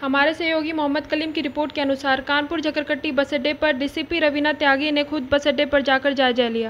हमारे सहयोगी मोहम्मद कलीम की रिपोर्ट के अनुसार कानपुर झकरकट्टी बस अड्डे पर डीसीपी रवीना त्यागी ने खुद बस अड्डे पर जाकर जायजा लिया।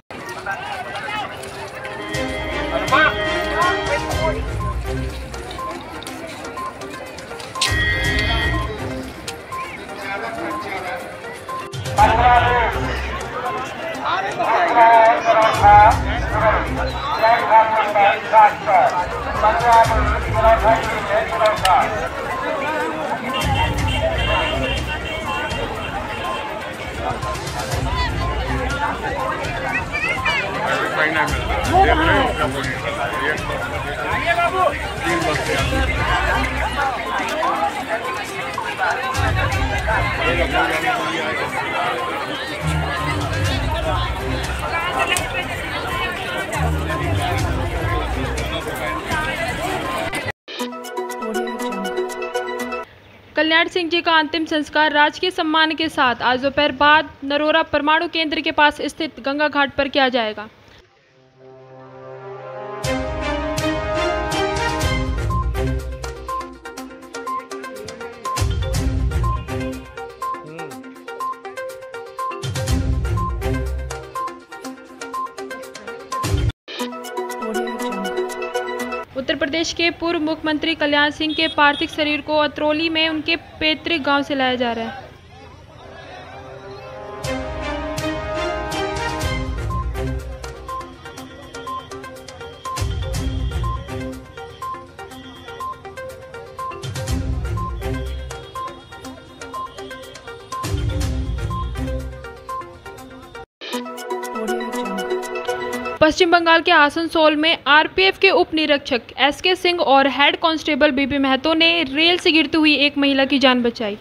कल्याण सिंह जी का अंतिम संस्कार राजकीय सम्मान के साथ आज दोपहर बाद नरोरा परमाणु केंद्र के पास स्थित गंगा घाट पर किया जाएगा। उत्तर प्रदेश के पूर्व मुख्यमंत्री कल्याण सिंह के पार्थिव शरीर को अतरौली में उनके पैतृक गांव से लाया जा रहा है। पश्चिम बंगाल के आसनसोल में आरपीएफ के उप निरीक्षक एसके सिंह और हेड कांस्टेबल बीबी महतो ने रेल से गिरती हुई एक महिला की जान बचाई।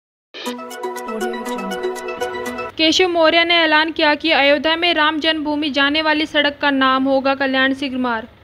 केशव मौर्य ने ऐलान किया कि अयोध्या में राम जन्मभूमि जाने वाली सड़क का नाम होगा कल्याण सिंह मार्ग।